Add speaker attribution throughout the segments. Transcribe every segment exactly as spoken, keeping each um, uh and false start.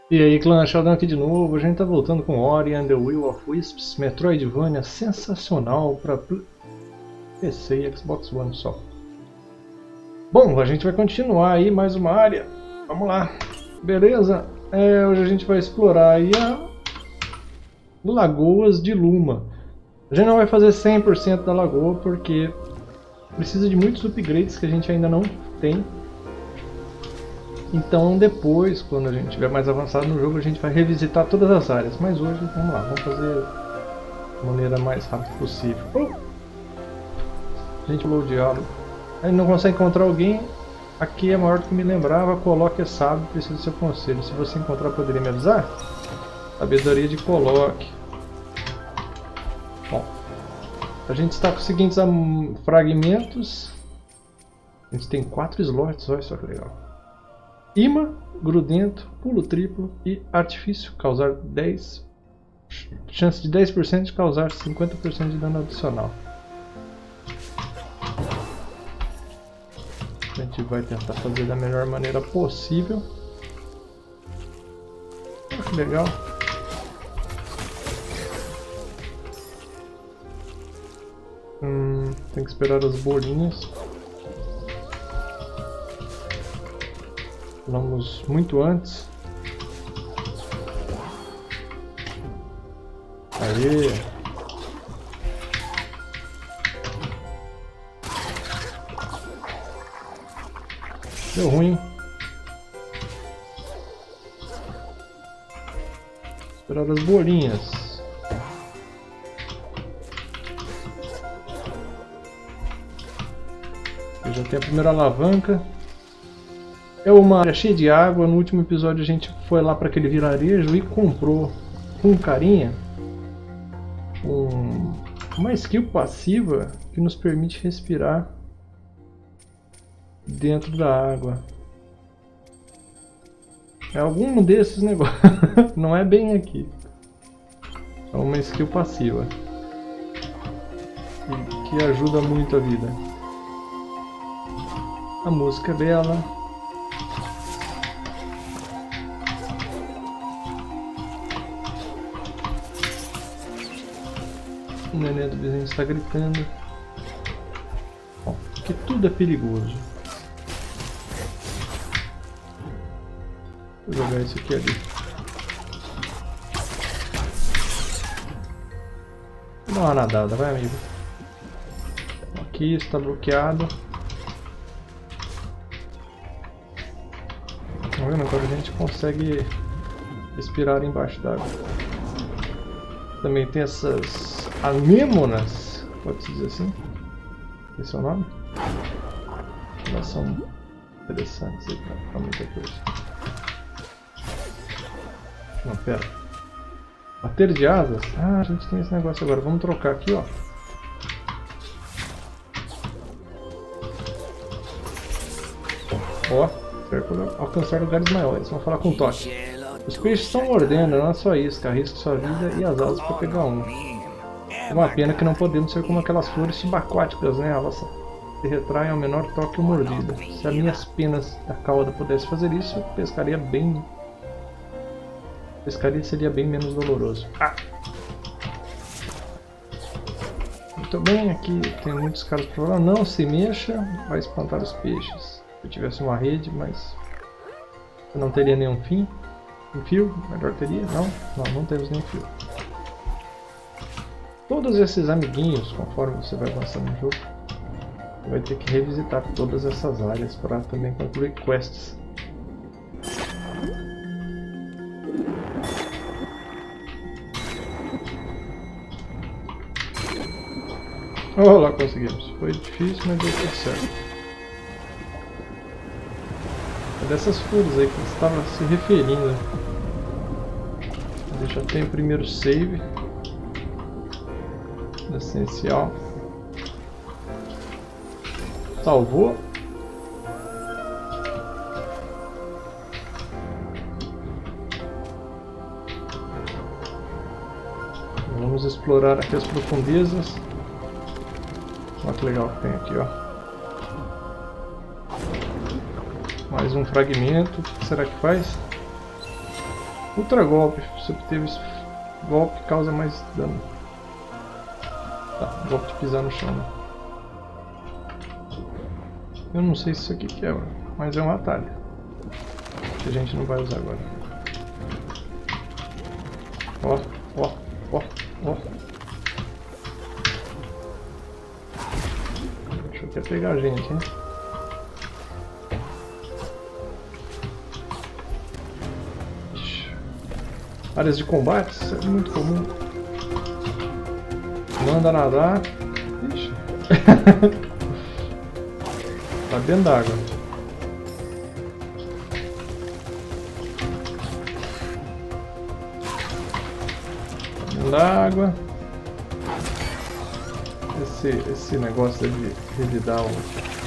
Speaker 1: E aí, clã, Sheldon aqui de novo. A gente tá voltando com Ori and the Will of Wisps, Metroidvania sensacional para P C e Xbox One só. Bom, a gente vai continuar aí mais uma área. Vamos lá. Beleza? É, hoje a gente vai explorar aí a Lagoas de Luma. A gente não vai fazer cem por cento da lagoa porque precisa de muitos upgrades que a gente ainda não tem. Então depois, quando a gente estiver mais avançado no jogo, a gente vai revisitar todas as áreas. Mas hoje, vamos lá, vamos fazer da maneira mais rápida possível. Oh! A gente pulou o diálogo. A gente não consegue encontrar alguém. Aqui é maior do que me lembrava. Coloque é sábio, preciso do seu conselho. Se você encontrar, poderia me avisar? Sabedoria de Coloque. Bom, a gente está com os seguintes fragmentos. A gente tem quatro slots, olha só que legal. Imã, grudento, pulo triplo e artifício, causar dez chance de dez por cento de causar cinquenta por cento de dano adicional. A gente vai tentar fazer da melhor maneira possível. Olha que legal. Hum, tem que esperar as bolinhas. Vamos muito antes. Aê! Deu ruim. Esperar as bolinhas. Eu já tem a primeira alavanca. É uma área cheia de água. No último episódio a gente foi lá para aquele vilarejo e comprou com carinha um, uma skill passiva que nos permite respirar dentro da água. É algum desses negócios. Não é bem aqui. É uma skill passiva que, que ajuda muito a vida. A música é bela. O neném do vizinho está gritando. Bom, porque tudo é perigoso. Vou jogar isso aqui ali. Vou dar uma nadada, vai amigo. Aqui está bloqueado. Tá vendo? Agora a gente consegue respirar embaixo d'água. Também tem essas anêmonas, pode-se dizer assim? Esse é o nome? Elas são interessantes aí pra muita coisa. Não, pera. Bater de asas? Ah, a gente tem esse negócio agora. Vamos trocar aqui, ó. Ó, serve para alcançar lugares maiores. Vamos falar com o toque. Os peixes estão mordendo, não é só isso. Arrisca sua vida e as asas para pegar um. É uma pena que não podemos ser como aquelas flores subaquáticas, né? Elas se retraem ao menor toque ou mordida. Se as minhas penas da cauda pudessem fazer isso, pescaria bem... Pescaria seria bem menos doloroso. Ah! Muito bem, aqui tem muitos caras para falar. Não se mexa, vai espantar os peixes. Se eu tivesse uma rede, mas... eu não teria nenhum fim. Um fio? Melhor teria? Não? Não, não temos nenhum fio. Todos esses amiguinhos, conforme você vai avançando no jogo, você vai ter que revisitar todas essas áreas para também concluir quests. Oh, lá conseguimos. Foi difícil, mas deu tudo certo. É dessas flores aí que você estava se referindo. Eu já tenho o primeiro save. Essencial. Salvou. Vamos explorar aqui as profundezas. Olha que legal que tem aqui, ó. Mais um fragmento. O que será que faz? Ultra golpe. Se obteve esse golpe, causa mais dano. Tá, golpe de pisar no chão, né? Eu não sei se isso aqui quebra, mas é um atalho que a gente não vai usar agora. Ó, ó, ó, ó. Deixa eu até pegar a gente, hein? Ixi. Áreas de combate, isso é muito comum. Manda nadar. Ixi. Tá dentro d'água. Tá dentro d'água. Esse, esse negócio de revidar o,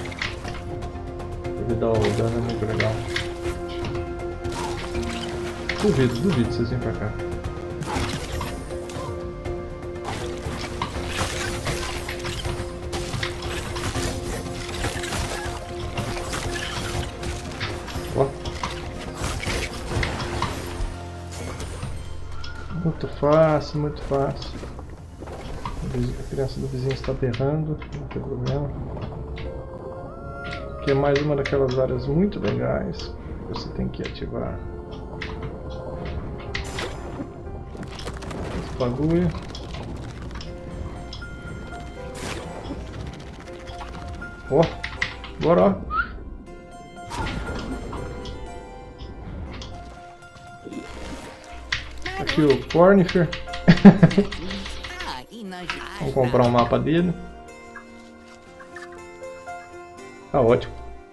Speaker 1: revidar o dano é muito legal. Duvido, duvido vocês virem pra cá. Muito fácil, muito fácil. A criança do vizinho está berrando, não tem problema. Aqui é mais uma daquelas áreas muito legais que você tem que ativar esse bagulho. Ó, bora, ó. Aqui o Cornifer. Vamos comprar um mapa dele. Tá ótimo.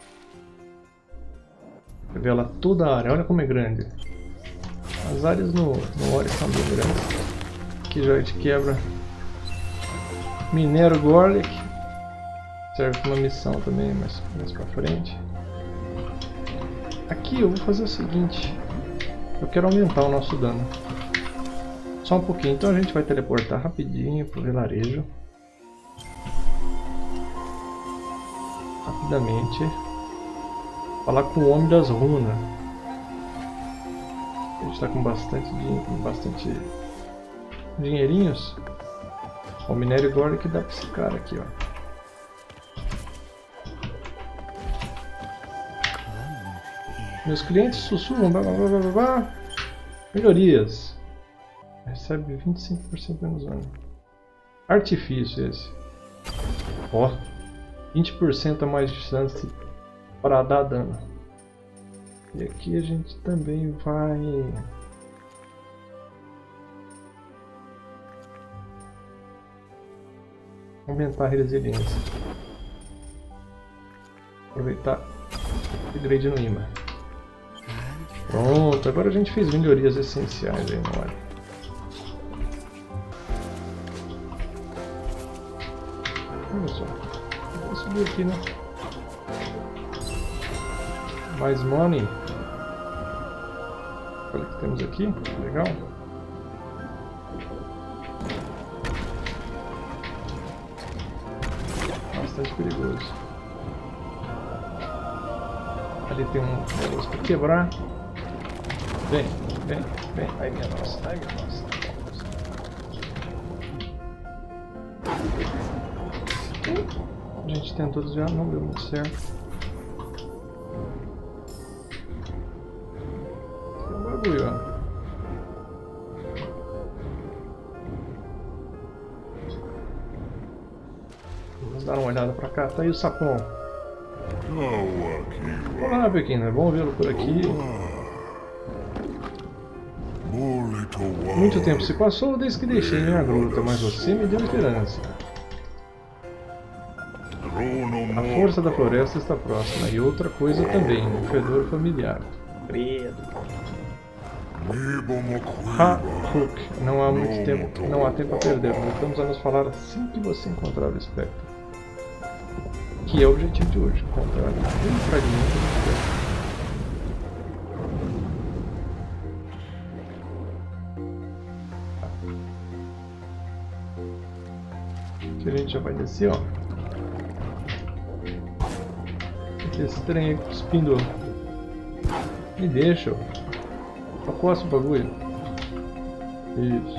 Speaker 1: Revela toda a área, olha como é grande. As áreas no, no Ori são bem grandes. Aqui já a gente quebra. Minero Gorlick. Serve para uma missão também, mas mais pra frente. Aqui eu vou fazer o seguinte. Eu quero aumentar o nosso dano. Só um pouquinho, então a gente vai teleportar rapidinho pro vilarejo. Rapidamente. Falar com o Homem das Runas. A gente está com bastante, com bastante dinheirinhos. O minério agora que dá para esse cara aqui, ó. Meus clientes sussurram, blá, blá, blá, blá, blá. Melhorias. Recebe vinte e cinco por cento menos dano. Artifício esse. Ó, vinte por cento a mais de chance para dar dano. E aqui a gente também vai aumentar a resiliência. Aproveitar o upgrade no imã. Pronto, agora a gente fez melhorias essenciais aí na hora. Olha só, vou subir aqui, né? Mais money. Olha o que temos aqui, legal. Bastante perigoso. Ali tem um negócio para quebrar. Vem, vem, vem. Ai minha nossa, ai minha nossa. A gente tentou desviar, não deu muito certo. Tem um bagulho, ó. Vamos dar uma olhada pra cá. Tá aí o sapão. Olá, pequeno. É bom vê-lo por aqui. Muito tempo se passou desde que deixei minha gruta, mas você me deu esperança. A força da floresta está próxima, e outra coisa também, um fedor familiar. Credo. Ha, Hook, não há muito tempo, não há tempo a perder. Voltamos a nos falar assim que você encontrar o espectro. Que é o objetivo de hoje, encontrar um fragmento do espectro. Aqui a gente já vai descer, ó. Esse trem aí cuspindo. Me deixa. Acosta o bagulho. Isso.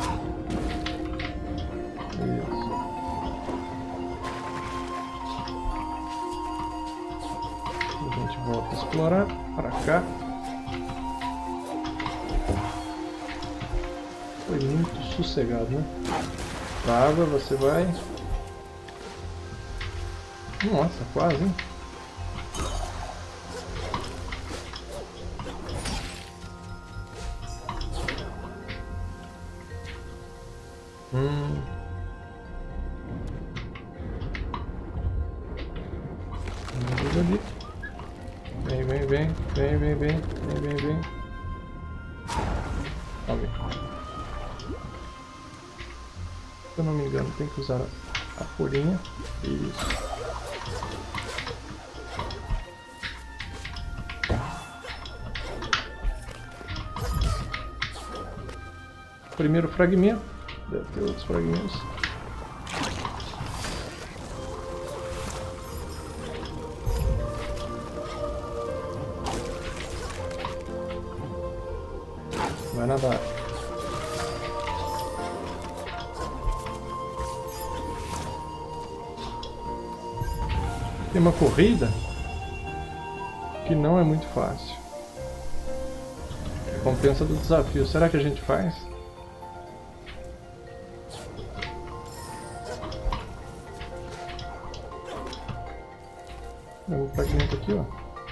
Speaker 1: Isso. A gente volta a explorar para cá. Foi muito sossegado, né? Pra água você vai. Nossa, quase, hein? Hum. Vamos ali. Vem, vem, vem, vem, vem, vem, vem, vem, vem. Ok. Se eu não me engano, tem que usar a folhinha. Isso. Primeiro fragmento. Deve ter outros fragmentos. Vai nadar. Tem uma corrida que não é muito fácil. Recompensa do desafio. Será que a gente faz? Tem um fragmento aqui, ó.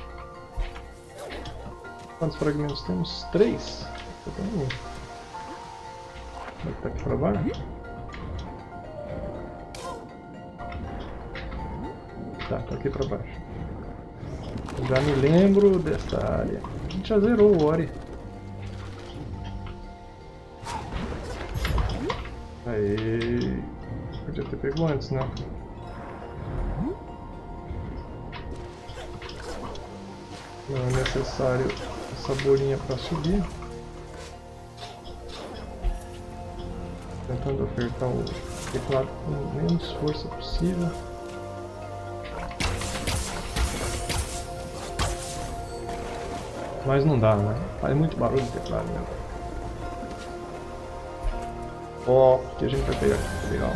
Speaker 1: Quantos fragmentos temos? Três. Um. Vai estar aqui pra baixo? Tá, tá aqui pra baixo. Já me lembro dessa área. A gente já zerou o Ori. Aí. Podia ter pego antes, né? Não é necessário essa bolinha para subir. Tentando apertar o teclado com menos força possível. Mas não dá, né? Faz muito barulho o teclado, né? Ó, oh, que a gente vai pegar aqui, legal.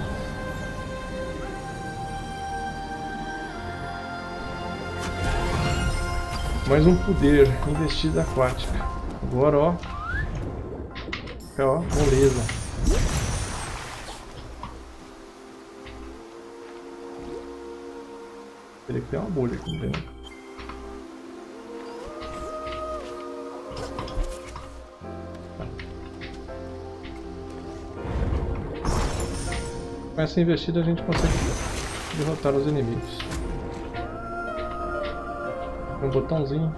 Speaker 1: Mais um poder, investida aquática. Agora, ó. Ó, moleza. Teria que ter uma bolha aqui dentro. Com essa investida a gente consegue derrotar os inimigos. Um botãozinho.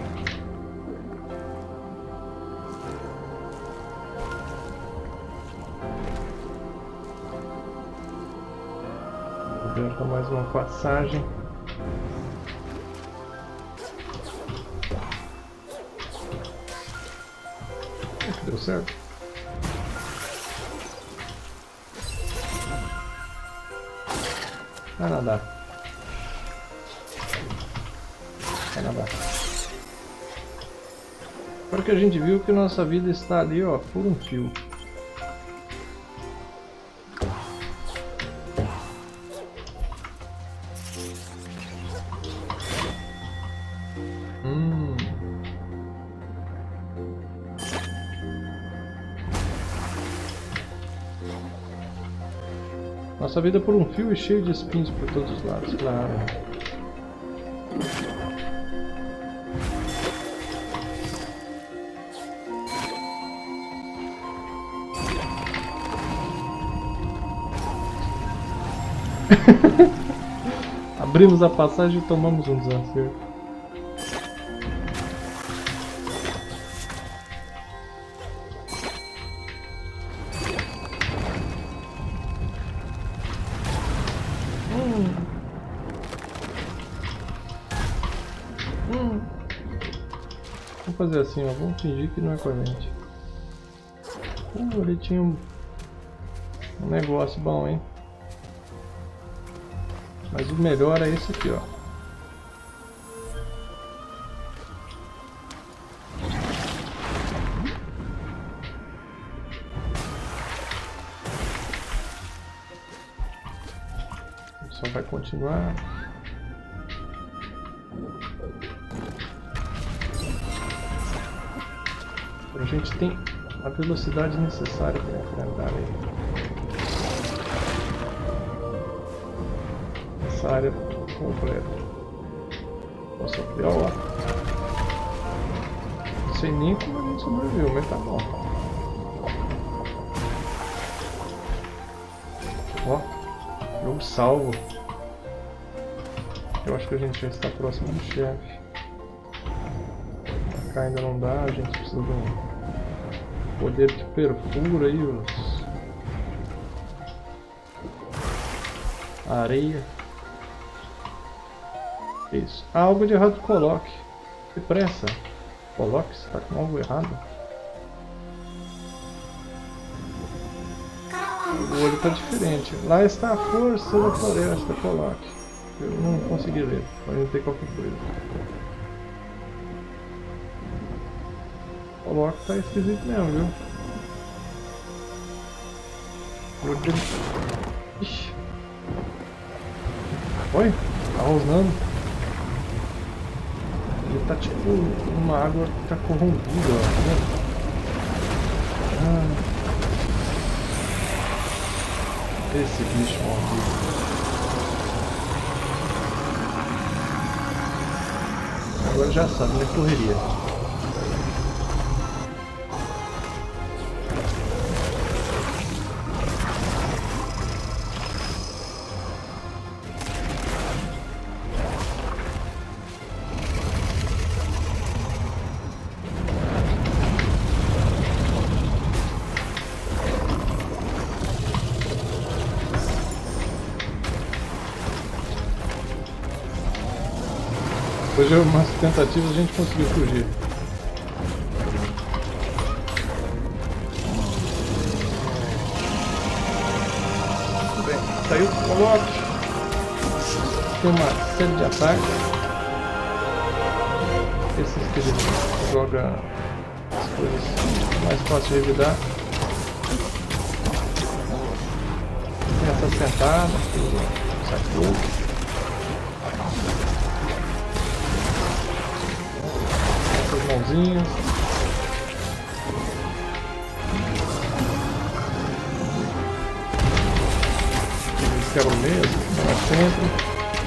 Speaker 1: Aberta mais uma passagem. Deu certo. Vai nadar. Vai nadar. Agora que a gente viu que nossa vida está ali, ó, por um fio. Hum. Nossa vida por um fio e cheio de espinhos por todos os lados, claro. Abrimos a passagem e tomamos um desacerto. Hum. Hum. Vamos fazer assim, ó. Vamos fingir que não é com a gente. Uh, ali tinha um, um negócio bom, hein? Mas o melhor é esse aqui, ó. só vai continuar. A gente tem a velocidade necessária para enfrentar ele. Essa área completa. Nossa, pior. Não sei nem como a gente sobreviveu, mas tá bom. Ó, jogo salvo. Eu acho que a gente já está próximo do chefe. Pra cá ainda não dá, a gente precisa de um poder que perfura aí os... a areia. Isso. Ah, algo de errado coloque. Depressa. Coloque, você tá com algo errado. O olho está diferente. Lá está a força da floresta, coloque. Eu não consegui ler, pode ter qualquer coisa. Coloque tá esquisito mesmo, viu? Olho dele... Ixi. Oi? Tá rosnando. Ele tá tipo uma água que tá corrompida, ó, tá vendo? Ah. Esse bicho maldito. Agora já sabe, né? Correria. Depois de umas tentativas a gente conseguiu fugir. Muito bem, saiu o coloque. Tem uma série de ataques. Esses que ele joga as coisas mais fáceis de evitar. Tem essa sentada que sai fogo. Mãozinhas. Eles quebram mesmo, como é sempre.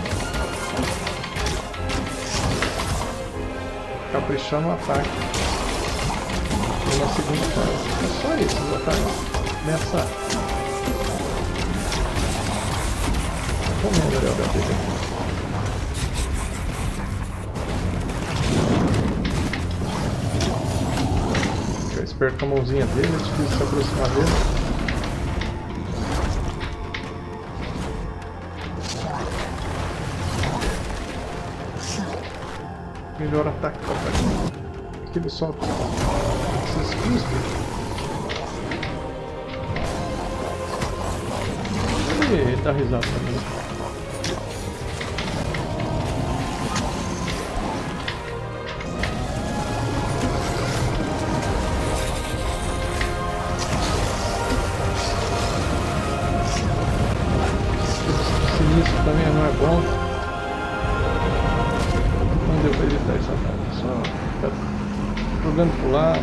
Speaker 1: Caprichando o ataque. E na segunda fase. É só isso, os ataques nessa. Comendo ali o H P aqui. Esperto com a mãozinha dele, é difícil se aproximar dele. Melhor ataque para ataque. Aqui ele solta esses cuspos. Ele dá risada também. Isso também não é bom. Não deu para evitar esse ataque. Só tá jogando pro lado.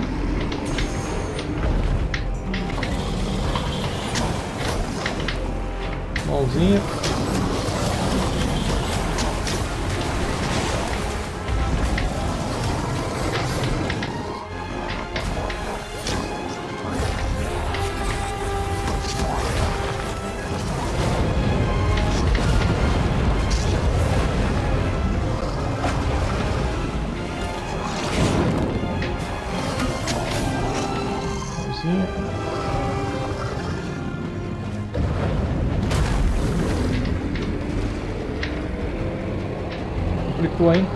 Speaker 1: Mãozinha. Complicou, hein?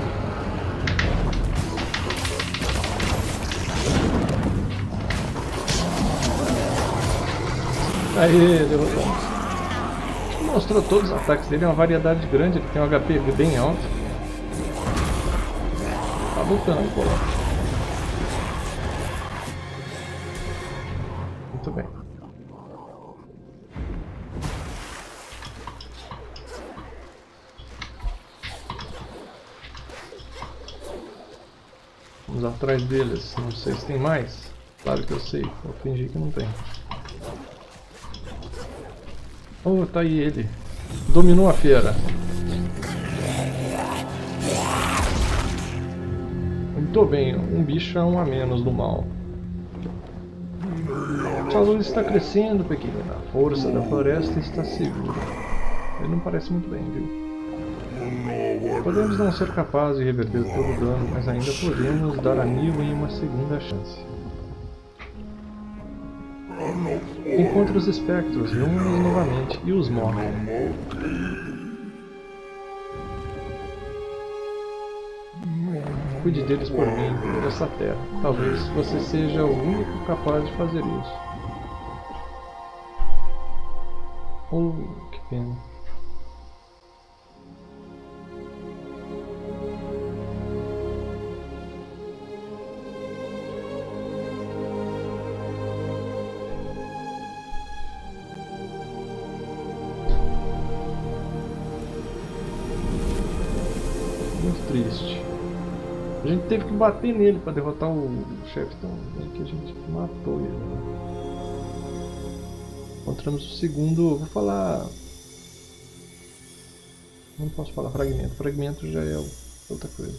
Speaker 1: Aí, derrotamos. Mostrou todos os ataques dele, é uma variedade grande, ele tem um H P bem alto. Tá lutando, pô. Muito bem. atrás deles. Não sei se tem mais. Claro que eu sei. Vou fingir que não tem. Oh, tá aí ele. Dominou a fera. Muito bem, um bichão a menos do mal. Sua luz está crescendo, pequena. A força da floresta está segura. Ele não parece muito bem, viu? Podemos não ser capazes de reverter todo o dano, mas ainda podemos dar a Nilwen uma segunda chance. Encontre os espectros, reúna-os novamente e os morre. Cuide deles por mim, por essa terra. Talvez você seja o único capaz de fazer isso. Oh, que pena. Muito triste. A gente teve que bater nele para derrotar o chefe, então meio que a gente matou ele. Né? Encontramos o segundo, vou falar... Não posso falar fragmento, fragmento já é outra coisa.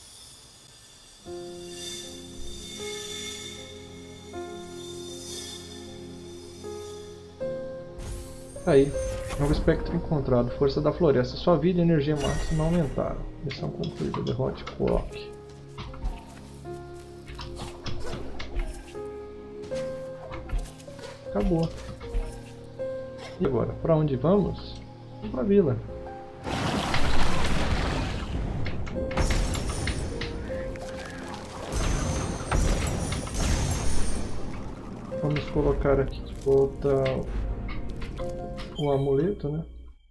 Speaker 1: Aí, novo espectro encontrado, força da floresta, sua vida e energia máxima aumentaram. Missão concluída, derrote Clock. Acabou. E agora, para onde vamos? Vamos para a vila. Vamos colocar aqui de volta o amuleto, né?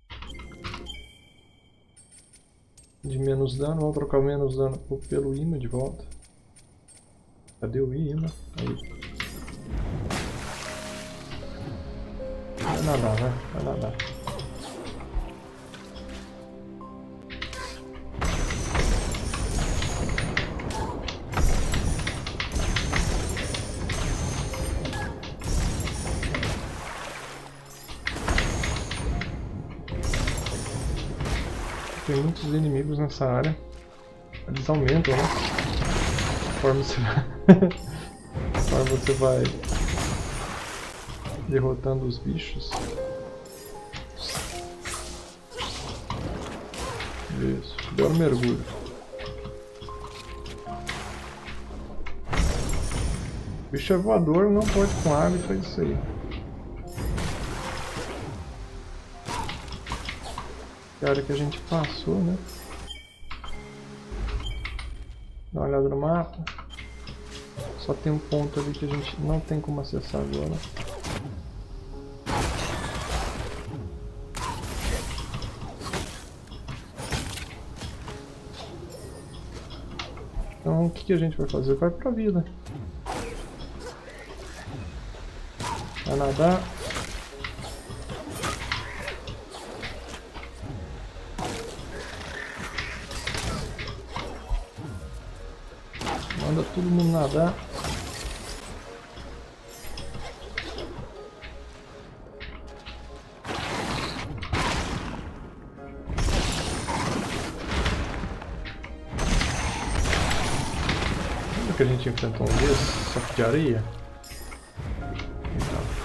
Speaker 1: De menos dano, vamos trocar o menos dano pelo imã de volta. Cadê o imã? Aí. Vai nadar, vai, vai nadar. Tem muitos inimigos nessa área. Eles aumentam, né? Conforme você vai, conforme você vai derrotando os bichos. Isso, deu um mergulho. O bicho é voador, não pode com água e faz isso aí. Que área que a gente passou, né? Dá uma olhada no mapa. Só tem um ponto ali que a gente não tem como acessar agora. Então o que, que a gente vai fazer? Vai pra vila. Vai nadar. Manda todo mundo nadar. Lembra que a gente enfrentou um desses, só que de areia? Então.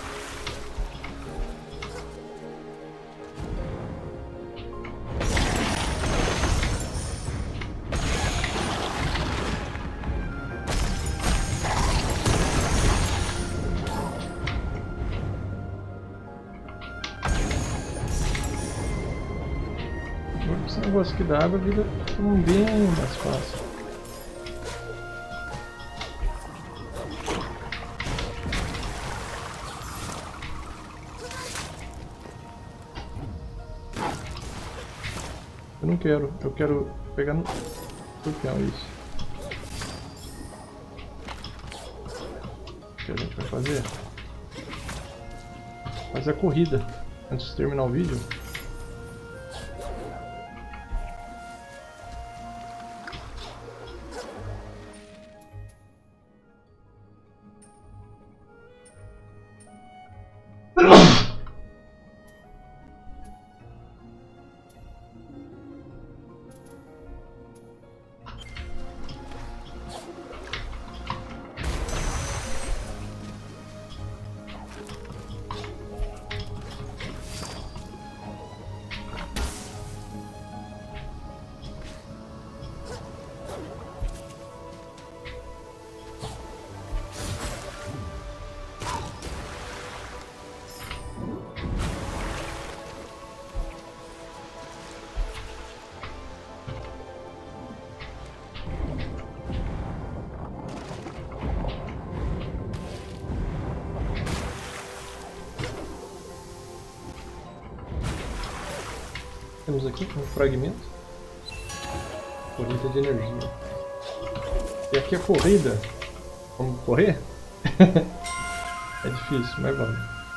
Speaker 1: Esse negócio aqui da água vira um bem mais fácil. Eu não quero, eu quero pegar no escorpião, isso. O que a gente vai fazer? Fazer a corrida antes de terminar o vídeo. temos aqui? Um fragmento. Corrida de energia. E aqui a corrida. Vamos correr? É difícil, mas vamos.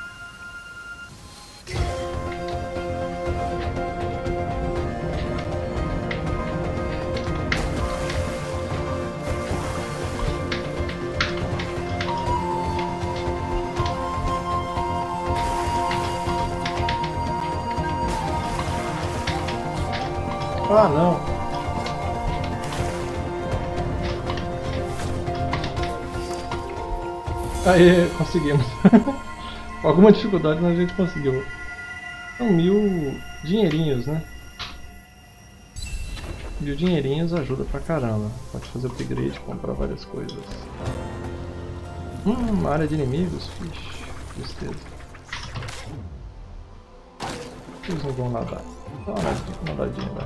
Speaker 1: Ah, não. Aí, conseguimos. Com alguma dificuldade, mas a gente conseguiu. São mil dinheirinhos, né? Mil dinheirinhos ajuda pra caramba. Pode fazer upgrade, comprar várias coisas. Hum, uma área de inimigos? Vixe, tristeza. Eles não vão nadar. Dá uma nadadinha lá.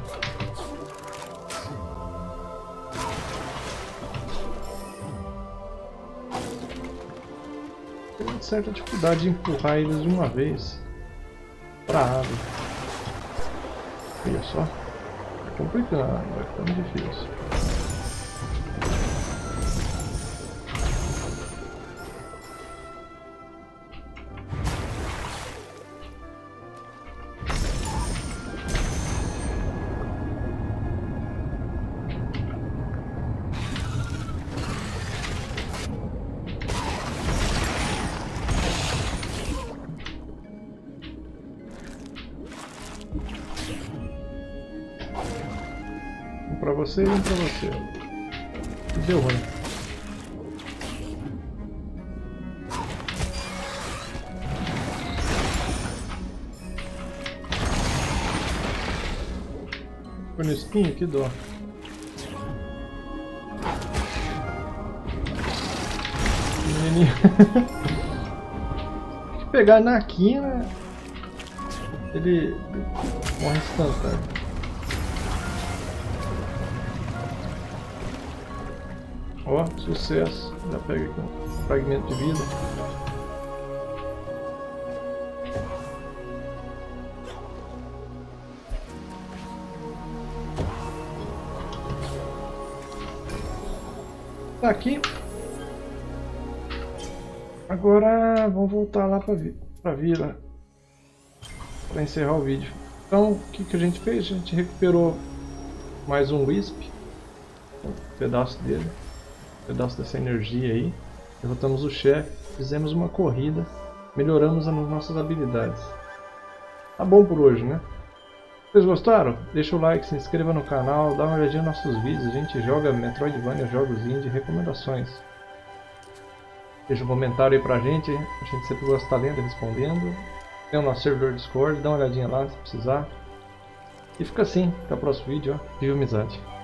Speaker 1: Tem certa dificuldade de empurrar eles de uma vez para a água. Olha só, é complicado, vai ficando difícil. Um pra você e um pra você. Deu ruim. Foi no espinho? Que dó. Menininho. Se pegar na quina, ele morre instantâneo. Ó, oh, sucesso. Já pega aqui um fragmento de vida. Tá aqui. Agora vamos voltar lá para vi a vila para encerrar o vídeo. Então, o que, que a gente fez? A gente recuperou mais um Wisp, um pedaço dele. Pedaço dessa energia aí, derrotamos o chefe, fizemos uma corrida, melhoramos as nossas habilidades. Tá bom por hoje, né? Vocês gostaram? Deixa o like, se inscreva no canal, dá uma olhadinha nos nossos vídeos, a gente joga Metroidvania, jogos indie, recomendações. Deixa um comentário aí pra gente, a gente sempre gosta de estar lendo e respondendo. Tem o nosso servidor Discord, dá uma olhadinha lá se precisar. E fica assim, até o próximo vídeo, ó. Viva amizade!